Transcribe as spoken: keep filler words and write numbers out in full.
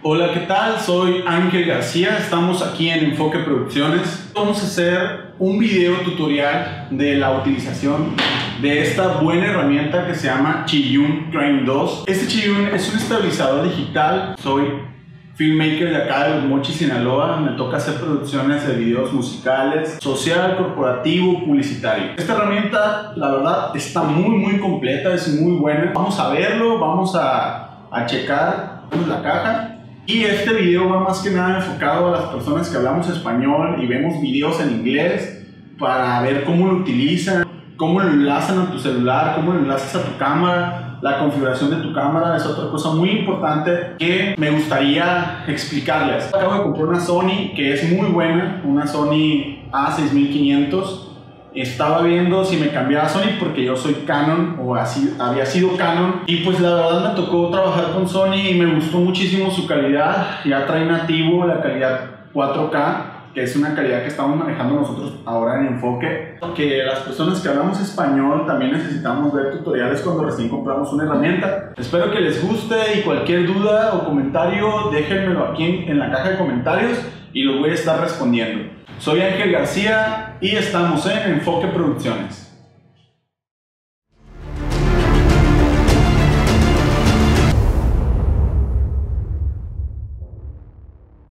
Hola, ¿qué tal? Soy Ángel García, estamos aquí en Enfoque Producciones. Vamos a hacer un video tutorial de la utilización de esta buena herramienta que se llama Zhiyun Crane dos. Este Zhiyun es un estabilizador digital. Soy filmmaker de acá de Los Mochis, Sinaloa. Me toca hacer producciones de videos musicales, social, corporativo, publicitario. Esta herramienta, la verdad, está muy muy completa, es muy buena. Vamos a verlo, vamos a, a checar la caja. Y este video va más que nada enfocado a las personas que hablamos español y vemos videos en inglés para ver cómo lo utilizan, cómo lo enlazan a tu celular, cómo lo enlazas a tu cámara. La configuración de tu cámara es otra cosa muy importante que me gustaría explicarles. Acabo de comprar una Sony que es muy buena, una Sony A seis mil quinientos. Estaba viendo si me cambiaba a Sony porque yo soy Canon o así había sido Canon, y pues la verdad me tocó trabajar con Sony y me gustó muchísimo su calidad. Ya trae nativo la calidad cuatro K, que es una calidad que estamos manejando nosotros ahora en Enfoque, que las personas que hablamos español también necesitamos ver tutoriales cuando recién compramos una herramienta. Espero que les guste y cualquier duda o comentario déjenmelo aquí en, en la caja de comentarios y los voy a estar respondiendo. Soy Ángel García y estamos en Enfoque Producciones.